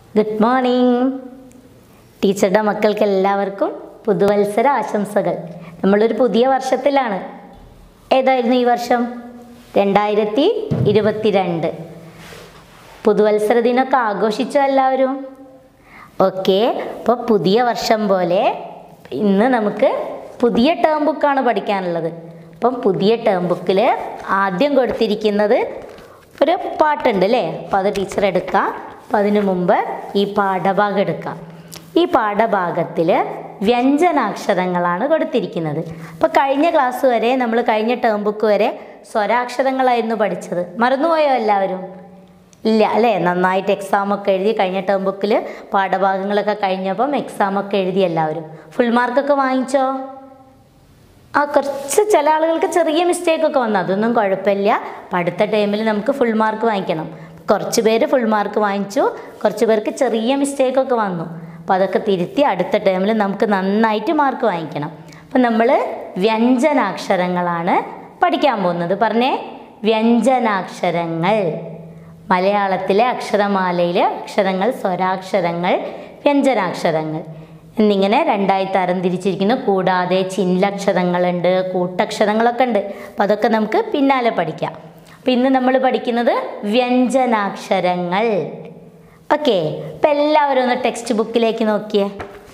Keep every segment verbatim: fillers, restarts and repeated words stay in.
Good morning. ടീച്ചറുടെ മക്കൾക്ക് എല്ലാവർക്കും പുതുവത്സര ആശംസകൾ. നമ്മളൊരു പുതിയ വർഷത്തിലാണ്. ഏതായിരുന്നു ഈ വർഷം? രണ്ടായിരത്തി ഇരുപത്തിരണ്ട്. പുതുവത്സര ദിനമൊക്കെ ആഘോഷിച്ചോ എല്ലാവരും? ഓക്കെ. അപ്പോൾ പുതിയ വർഷം പോലെ ഇന്ന് നമുക്ക് പുതിയ ടേം ബുക്കാണ് പഠിക്കാനുള്ളത്. അപ്പം പുതിയ ടേം ബുക്കിൽ ആദ്യം കൊടുത്തിരിക്കുന്നത് ഒരു പാട്ടുണ്ട് അല്ലേ? അപ്പോൾ അത് ടീച്ചർ എടുക്കാം. അപ്പം അതിനു മുമ്പ് ഈ പാഠഭാഗം എടുക്കാം. ഈ പാഠഭാഗത്തിൽ വ്യഞ്ജനാക്ഷരങ്ങളാണ് കൊടുത്തിരിക്കുന്നത്. അപ്പോൾ കഴിഞ്ഞ ക്ലാസ് വരെ നമ്മൾ കഴിഞ്ഞ ടേം ബുക്ക് വരെ സ്വരാക്ഷരങ്ങളായിരുന്നു പഠിച്ചത്. മറന്നുപോയോ എല്ലാവരും? ഇല്ല അല്ലേ? നന്നായിട്ട് എക്സാമൊക്കെ എഴുതി. കഴിഞ്ഞ ടേം ബുക്കിൽ പാഠഭാഗങ്ങളൊക്കെ കഴിഞ്ഞപ്പം എക്സാമൊക്കെ എഴുതി എല്ലാവരും. ഫുൾ മാർക്കൊക്കെ വാങ്ങിച്ചോ? ആ കുറച്ച് ചില ആളുകൾക്ക് ചെറിയ മിസ്റ്റേക്കൊക്കെ വന്നു. അതൊന്നും കുഴപ്പമില്ല. അപ്പം അടുത്ത ടൈമിൽ നമുക്ക് ഫുൾ മാർക്ക് വാങ്ങിക്കണം. കുറച്ച് പേര് ഫുൾ മാർക്ക് വാങ്ങിച്ചു, കുറച്ച് പേർക്ക് ചെറിയ മിസ്റ്റേക്കൊക്കെ വന്നു. അപ്പം അതൊക്കെ തിരുത്തി അടുത്ത ടൈമിൽ നമുക്ക് നന്നായിട്ട് മാർക്ക് വാങ്ങിക്കണം. അപ്പം നമ്മൾ വ്യഞ്ജനാക്ഷരങ്ങളാണ് പഠിക്കാൻ പോകുന്നത്. പറഞ്ഞേ, വ്യഞ്ജനാക്ഷരങ്ങൾ. മലയാളത്തിലെ അക്ഷരമാലയിലെ അക്ഷരങ്ങൾ, സ്വരാക്ഷരങ്ങൾ, വ്യഞ്ജനാക്ഷരങ്ങൾ എന്നിങ്ങനെ രണ്ടായി തരംതിരിച്ചിരിക്കുന്നു. കൂടാതെ ചിഹ്നക്ഷരങ്ങളുണ്ട്, കൂട്ടക്ഷരങ്ങളൊക്കെ ഉണ്ട്. അപ്പം അതൊക്കെ നമുക്ക് പിന്നാലെ പഠിക്കാം. അപ്പം ഇന്ന് നമ്മൾ പഠിക്കുന്നത് വ്യഞ്ജനാക്ഷരങ്ങൾ. ഓക്കെ. അപ്പം എല്ലാവരും ഒന്ന് ടെക്സ്റ്റ് ബുക്കിലേക്ക് നോക്കിയേ.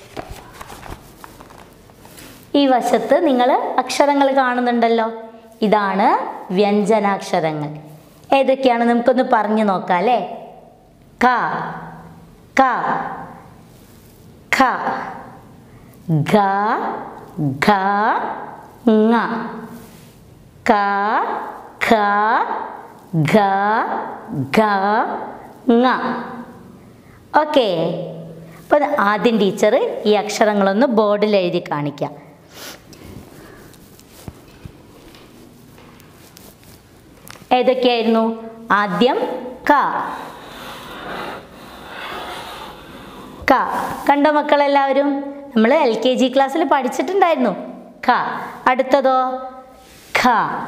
ഈ വശത്ത് നിങ്ങൾ അക്ഷരങ്ങൾ കാണുന്നുണ്ടല്ലോ. ഇതാണ് വ്യഞ്ജനാക്ഷരങ്ങൾ. ഏതൊക്കെയാണ് നമുക്കൊന്ന് പറഞ്ഞു നോക്കാം അല്ലേ? ക, ക, ഖ, ഗ, ഘ, ങ, ക, ഖ, ഗ, ഘ, ങ. ഓക്കെ. അപ്പോൾ ആദ്യം ടീച്ചർ ഈ അക്ഷരങ്ങളൊന്ന് ബോർഡിൽ എഴുതി കാണിക്കാം. ഏതൊക്കെയായിരുന്നു? ആദ്യം ക. ക കണ്ടോ മക്കളെല്ലാവരും? നമ്മൾ എൽ കെ ജി ക്ലാസ്സിൽ പഠിച്ചിട്ടുണ്ടായിരുന്നു ഖ. അടുത്തതോ ഖ.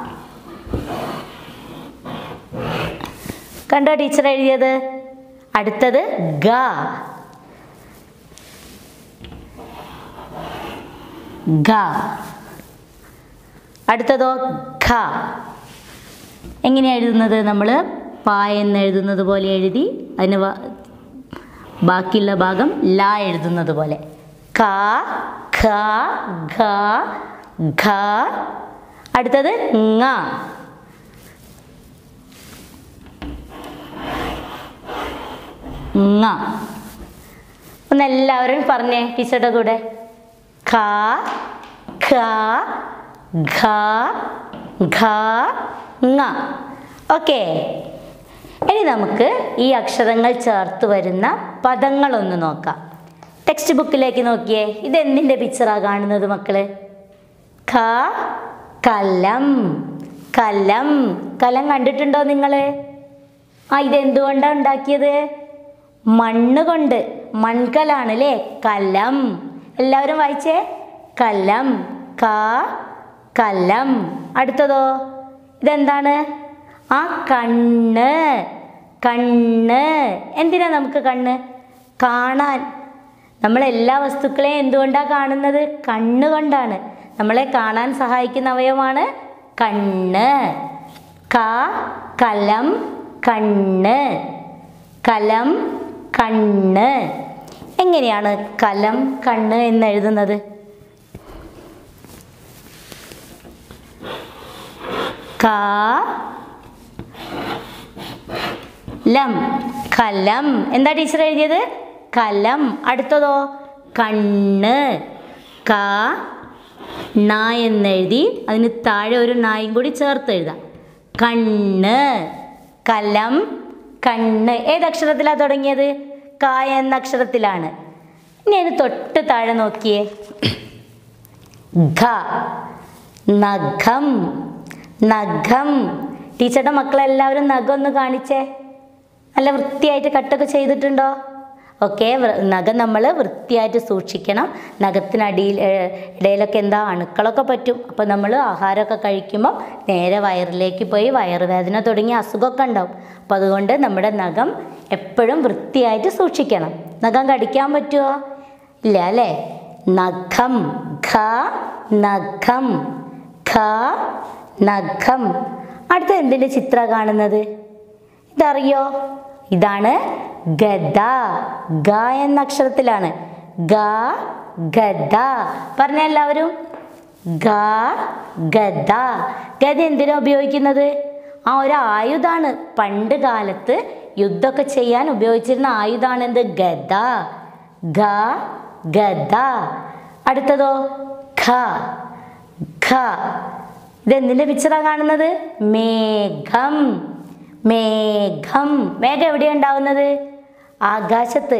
കണ്ടോ ടീച്ചർ എഴുതിയത്? അടുത്തത് ഗ. ഘ. അടുത്തതോ ഖ. എങ്ങനെയാണ് എഴുതുന്നത്? നമ്മൾ പ എന്ന് എഴുതുന്നത് പോലെ എഴുതി അതിന് ബാക്കിയുള്ള ഭാഗം ല എഴുതുന്നത് പോലെ. ക, ഖ, ഘ, ഘ. അടുത്തത് ങ. ങ. ഒന്ന് എല്ലാവരും പറഞ്ഞേ ടീച്ചറുടെ കൂടെ. ഖ, ഖ, ഘ, ഘ, ങ. ഓക്കെ. ഇനി നമുക്ക് ഈ അക്ഷരങ്ങൾ ചേർത്ത് വരുന്ന പദങ്ങളൊന്ന് നോക്കാം. ടെക്സ്റ്റ് ബുക്കിലേക്ക് നോക്കിയേ. ഇതെന്തിൻ്റെ പിക്ചറാണ് കാണുന്നത് മക്കള്? ഖ, കലം. കലം. കലം കണ്ടിട്ടുണ്ടോ നിങ്ങൾ? ആ ഇതെന്തുകൊണ്ടാണ് ഉണ്ടാക്കിയത്? മണ്ണ് കൊണ്ട്. മൺകലാണ് അല്ലേ? കലം. എല്ലാവരും വായിച്ചേ. കലം. ക, കലം. അടുത്തതോ ഇതെന്താണ്? ആ കണ്ണ്. കണ്ണ്. എന്തിനാ നമുക്ക് കണ്ണ്? കാണാൻ. നമ്മളെല്ലാ വസ്തുക്കളെയും എന്തുകൊണ്ടാണ് കാണുന്നത്? കണ്ണ് കൊണ്ടാണ്. നമ്മളെ കാണാൻ സഹായിക്കുന്ന അവയവമാണ് കണ്ണ്. ക, കലം, കണ്ണ്. കലം, കണ്ണ്. എങ്ങനെയാണ് കലം, കണ്ണ് എന്ന് എഴുതുന്നത്? ക, ലം. കലം. എന്താ ടീച്ചർ എഴുതിയത്? കലം. അടുത്തതോ കണ്ണ്. ക, ണ എന്നെഴുതി അതിന് താഴെ ഒരു നായും കൂടി ചേർത്ത് എഴുതാം. കണ്ണ്. കലം, കണ്ണ്. ഏതക്ഷരത്തിലാണ് തുടങ്ങിയത്? ക എന്ന അക്ഷരത്തിലാണ്. ഇനി അതിന് തൊട്ട് താഴെ നോക്കിയേ. ഘ. നഖം. നഖം. ടീച്ചറുടെ മക്കളെല്ലാവരും നഖം ഒന്ന് കാണിച്ചേ. നല്ല വൃത്തിയായിട്ട് കട്ടൊക്കെ ചെയ്തിട്ടുണ്ടോ? ഓക്കെ. നഖം നമ്മൾ വൃത്തിയായിട്ട് സൂക്ഷിക്കണം. നഖത്തിനടിയിൽ ഇടയിലൊക്കെ എന്താ അണുക്കളൊക്കെ പറ്റും. അപ്പോൾ നമ്മൾ ആഹാരമൊക്കെ കഴിക്കുമ്പോൾ നേരെ വയറിലേക്ക് പോയി വയറുവേദന തുടങ്ങിയ അസുഖമൊക്കെ ഉണ്ടാവും. അപ്പോൾ അതുകൊണ്ട് നമ്മുടെ നഖം എപ്പോഴും വൃത്തിയായിട്ട് സൂക്ഷിക്കണം. നഖം കടിക്കാൻ പറ്റുമോ? ഇല്ല അല്ലേ? നഖം, ഖ നഖം, ഖ നഖം. അടുത്ത എന്തിൻ്റെ ചിത്ര കാണുന്നത്? ഇതറിയോ? ഇതാണ് ഗദ. ഗ എന്ന അക്ഷരത്തിലാണ്. ഗ ഗദ. പറഞ്ഞ എല്ലാവരും ഗ ഗദ. ഗദ എന്തിനാ ഉപയോഗിക്കുന്നത്? ആ ഒരു ആയുധാണ്. പണ്ട് കാലത്ത് യുദ്ധമൊക്കെ ചെയ്യാൻ ഉപയോഗിച്ചിരുന്ന ആയുധാണ് എന്ത്? ഗദ. ഗ ഗദ. അടുത്തതോ ഖ. ഖ. ഇതെന്തിൻ്റെ പിക്ചറാണ് കാണുന്നത്? മേഘം. മേഘം. മേഘം എവിടെയാണ് ഉണ്ടാവുന്നത്? ആകാശത്ത്.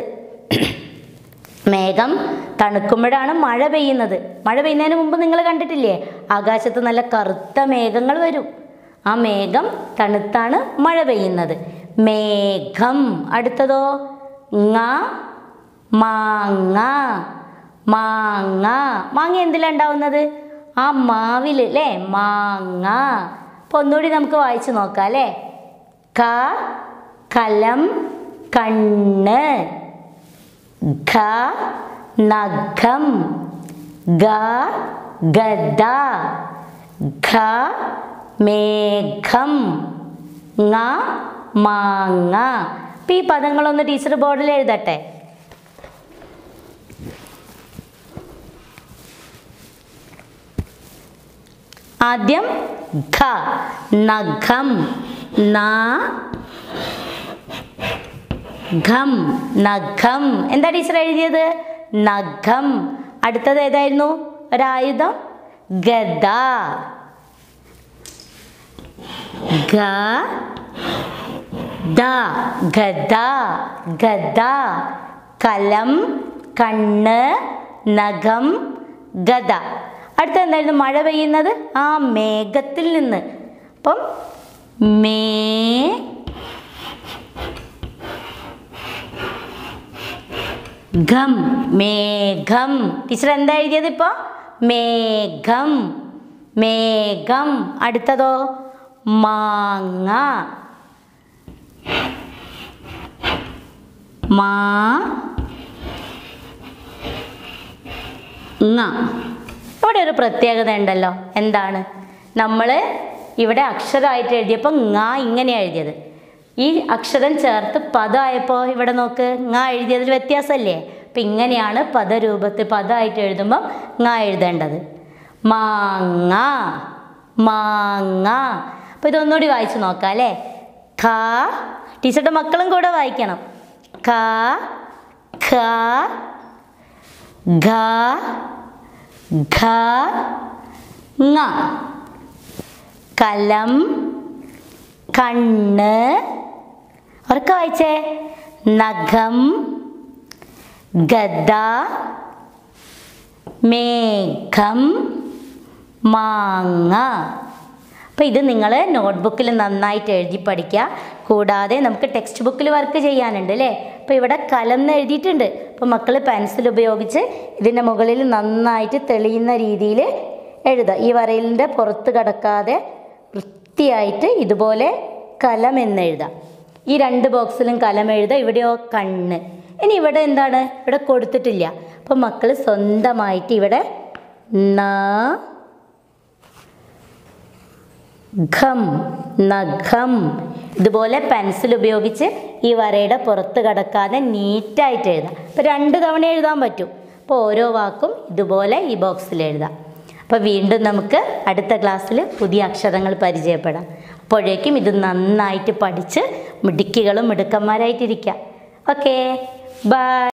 മേഘം തണുക്കുമ്പോഴാണ് മഴ പെയ്യുന്നത്. മഴ പെയ്യുന്നതിന് മുമ്പ് നിങ്ങൾ കണ്ടിട്ടില്ലേ? ആകാശത്ത് നല്ല കറുത്ത മേഘങ്ങൾ വരും. ആ മേഘം തണുത്താണ് മഴ പെയ്യുന്നത്. മേഘം. അടുത്തതോ ങ മാങ്ങ. മാങ്ങ. മാങ്ങ എന്തിലാണ് ഉണ്ടാവുന്നത്? ആ മാവിൽ അല്ലേ? മാങ്ങ. അപ്പോൾ ഒന്നുകൂടി നമുക്ക് വായിച്ചു നോക്കാം അല്ലേ? ക കലം കണ്ണ്. ഖ നഖം. ഗ ഗദ. ഘ മേഘം. ങ മാങ്ങ. അപ്പം ഈ പദങ്ങളൊന്ന് ടീച്ചർ ബോർഡിൽ എഴുതട്ടെ. ആദ്യം ഘ നഖം. ന ഘം നഖം. എന്താ ടീച്ചർ എഴുതിയത്? നഖം. അടുത്തത് ഏതായിരുന്നു? ഒരായുധം ഗദ. ഗ ദ ഗദ. ഗദ. കലം കണ്ണ് നഖം ഗദ. അടുത്ത എന്തായിരുന്നു? മഴ പെയ്യുന്നത് ആ മേഘത്തിൽ നിന്ന്. അപ്പം മേ ഘം മേഘം. ടീച്ചർ എന്താ എഴുതിയത് ഇപ്പോൾ? മേഘം. മേഘം. അടുത്തതോ മാങ്ങ. മാ ങ്ങ. ഇവിടെ ഒരു പ്രത്യേകത ഉണ്ടല്ലോ. എന്താണ്? നമ്മൾ ഇവിടെ അക്ഷരമായിട്ട് എഴുതിയപ്പോൾ ങ ഇങ്ങനെയാണ് എഴുതിയത്. ഈ അക്ഷരം ചേർത്ത് പദമായപ്പോൾ ഇവിടെ നോക്ക്, ങ എഴുതിയതിൽ വ്യത്യാസമല്ലേ? അപ്പം ഇങ്ങനെയാണ് പദരൂപത്തിൽ പദമായിട്ട് എഴുതുമ്പോൾ ങ എഴുതേണ്ടത്. മാങ്ങ. മാങ്ങ. അപ്പോൾ ഇതൊന്നുകൂടി വായിച്ചു നോക്കാം അല്ലേ? ഖ. ടീച്ചറുടെ മക്കളും കൂടെ വായിക്കണം. ഖ ഖ ഘ ഘ ങ. കലം കണ്ണ്. ഉറക്കെ വായിച്ചേ. നഖം ഗദ മേഘം മാങ്ങ. അപ്പോൾ ഇത് നിങ്ങൾ നോട്ട്ബുക്കിൽ നന്നായിട്ട് എഴുതി പഠിക്കുക. കൂടാതെ നമുക്ക് ടെക്സ്റ്റ് ബുക്കിൽ വർക്ക് ചെയ്യാനുണ്ട് അല്ലേ? അപ്പോൾ ഇവിടെ കലം എന്ന് എഴുതിയിട്ടുണ്ട്. അപ്പോൾ മക്കൾ പെൻസിൽ ഉപയോഗിച്ച് ഇതിൻ്റെ മുകളിൽ നന്നായിട്ട് തെളിയുന്ന രീതിയിൽ എഴുതുക. ഈ വരയിലിൻ്റെ പുറത്ത് കടക്കാതെ വൃത്തിയായിട്ട് ഇതുപോലെ കലം എന്ന് എഴുതാം. ഈ രണ്ട് ബോക്സിലും കലം എഴുതുക. ഇവിടെയോ കണ്ണ്. ഇനി ഇവിടെ എന്താണ്? ഇവിടെ കൊടുത്തിട്ടില്ല. അപ്പോൾ മക്കൾ സ്വന്തമായിട്ട് ഇവിടെ ന ഘം നഖം ഇതുപോലെ പെൻസിൽ ഉപയോഗിച്ച് ഈ വരയുടെ പുറത്ത് കടക്കാതെ നീറ്റായിട്ട് എഴുതാം. അപ്പോൾ രണ്ട് തവണ എഴുതാൻ പറ്റും. അപ്പോൾ ഓരോ വാക്കും ഇതുപോലെ ഈ ബോക്സിൽ എഴുതാം. അപ്പോൾ വീണ്ടും നമുക്ക് അടുത്ത ക്ലാസ്സിൽ പുതിയ അക്ഷരങ്ങൾ പരിചയപ്പെടാം. അപ്പോഴേക്കും ഇത് നന്നായിട്ട് പഠിച്ച് മിടുക്കികളും മിടുക്കന്മാരായിട്ടിരിക്കാം. Okay, by.